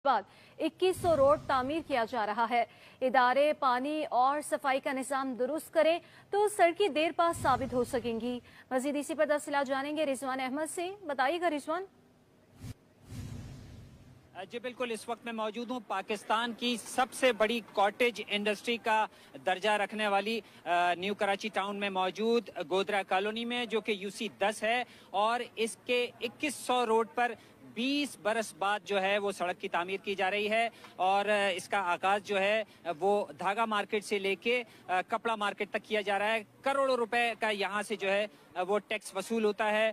बाद 2100 रोड तामीर किया जा रहा है। इदारे पानी और सफाई का निजाम दुरुस्त करें तो सड़कें देर पास साबित हो सकेंगी। मजीद इसी पर तफसीलात जानेंगे रिजवान अहमद से। बताइएगा रिजवान। जी बिल्कुल, इस वक्त मैं मौजूद हूँ पाकिस्तान की सबसे बड़ी कॉटेज इंडस्ट्री का दर्जा रखने वाली न्यू कराची टाउन में मौजूद गोदरा कॉलोनी में, जो कि यूसी 10 है और इसके 2100 रोड पर 20 बरस बाद जो है वो सड़क की तामीर की जा रही है। और इसका आगाज जो है वो धागा मार्केट से लेके कपड़ा मार्केट तक किया जा रहा है। करोड़ों रुपए का यहाँ से जो है वो टैक्स वसूल होता है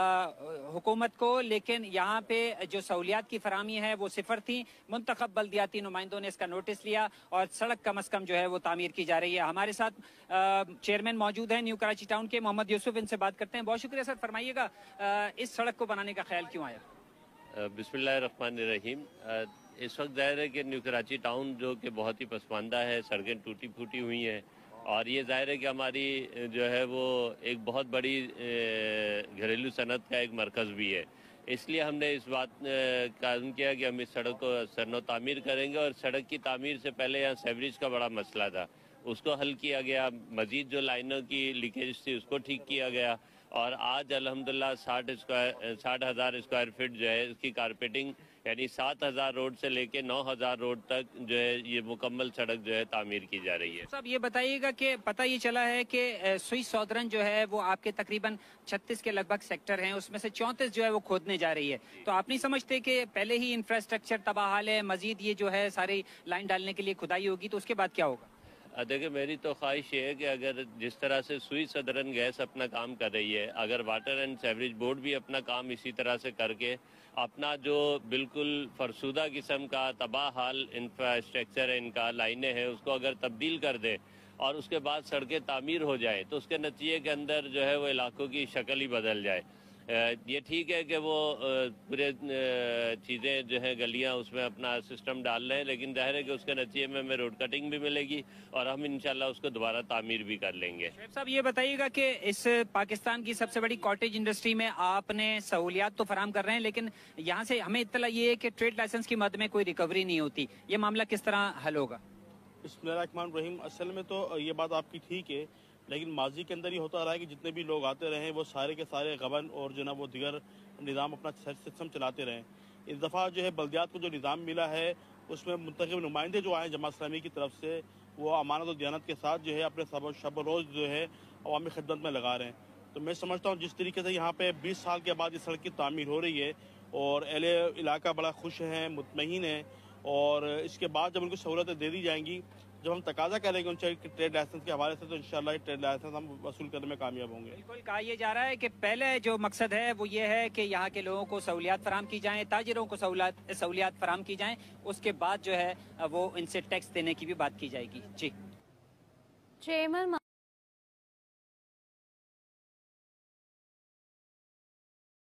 हुकूमत को, लेकिन यहाँ पे जो सहूलियात की फरामी है वो सिफर थी। मुंतखब बल्दियाती नुमाइंदों ने इसका नोटिस लिया और सड़क कम अज कम जो है वो तामीर की जा रही है। हमारे साथ चेयरमैन मौजूद है न्यू कराची टाउन के, मोहम्मद यूसुफ, इनसे बात करते हैं। बहुत शुक्रिया सर। फरमाइएगा इस सड़क को बनाने का ख्याल क्यों आया? बिस्मिल्लाहिर्रहमानिर्रहीम। इस वक्त ज़ाहिर है कि न्यू कराची टाउन जो कि बहुत ही पसमानदा है, सड़कें टूटी फूटी हुई हैं और ये ज़ाहिर है कि हमारी जो है वो एक बहुत बड़ी घरेलू सनत का एक मरकज़ भी है। इसलिए हमने इस बात का अज़्म किया कि हम इस सड़क को सरनो तामीर करेंगे और सड़क की तामीर से पहले यहाँ सेवरेज का बड़ा मसला था, उसको हल किया गया। मज़ीद जो लाइनों की लीकेज थी उसको ठीक किया गया और आज अल्हम्दुलिल्लाह 60,000 स्क्वायर फीट जो है इसकी कारपेटिंग, यानी 7,000 रोड से लेके 9,000 रोड तक जो है ये मुकम्मल सड़क जो है तामीर की जा रही है। साहब ये बताइएगा कि पता ये चला है कि सुई सौदरन जो है वो आपके तकरीबन 36 के लगभग सेक्टर हैं, उसमें से 34 जो है वो खोदने जा रही है। तो आप नहीं समझते कि पहले ही इंफ्रास्ट्रक्चर तबाह हाल है, मजीद ये जो है सारी लाइन डालने के लिए खुदाई होगी तो उसके बाद क्या होगा? देखिए, मेरी तो ख्वाहिश ये है कि अगर जिस तरह से सुई सदरन गैस अपना काम कर रही है, अगर वाटर एंड सेवरेज बोर्ड भी अपना काम इसी तरह से करके अपना जो बिल्कुल फरसूदा किस्म का तबाह हाल इंफ्रास्ट्रक्चर है, इनका लाइनें हैं, उसको अगर तब्दील कर दे और उसके बाद सड़कें तामीर हो जाए तो उसके नतीजे के अंदर जो है वो इलाकों की शक्ल ही बदल जाए। ये ठीक है कि वो पूरे चीज़ें जो है गलियां उसमें अपना सिस्टम डाल रहे हैं, लेकिन जाहिर है कि उसके नतीजे में हमें रोड कटिंग भी मिलेगी और हम इंशाल्लाह उसको दोबारा तामीर भी कर लेंगे। शुएब साहब ये बताइएगा कि इस पाकिस्तान की सबसे बड़ी कॉटेज इंडस्ट्री में आपने सहूलियात तो फराम कर रहे हैं, लेकिन यहाँ से हमें इत्तला ये है कि ट्रेड लाइसेंस की मद में कोई रिकवरी नहीं होती, ये मामला किस तरह हल होगा? बिस्मिल्लाहिर्रहमानिर्रहीम। असल में तो ये बात आपकी ठीक है, लेकिन माजी के अंदर ये होता रहा है कि जितने भी लोग आते रहे वो सारे के सारे गबन और जो ना वो दिगर निज़ाम अपना सिस्टम चलाते रहे। इस दफ़ा जो है बल्दियात को जो निज़ाम मिला है उसमें मुंतखब नुमाइंदे जो आए जमात इस्लामी की तरफ से, वो अमानत और दियानत के साथ जो है अपने शब रोज़ जो है अवामी खिदमत में लगा रहे हैं। तो मैं समझता हूँ जिस तरीके से यहाँ पे 20 साल के बाद इस सड़क की तामीर हो रही है और एहले इलाका बड़ा खुश है, मुतमईन है, और इसके बाद जब उनको सहूलतें दे दी जाएंगी, जब हम तकाजा करेंगे उनसे ट्रेड लाइसेंस के हवाले से, तो इंशाल्लाह ट्रेड लाइसेंस हम वसूल करने में कामयाब होंगे। बिल्कुल, कहा यह जा रहा है कि पहले जो मकसद है वो ये है कि यहाँ के लोगों को सहूलियात फराम की जाएं, ताजिरों को सहूलियात फराम की जाएं, उसके बाद जो है वो इनसे टैक्स देने की भी बात की जाएगी। जी चेयरमैन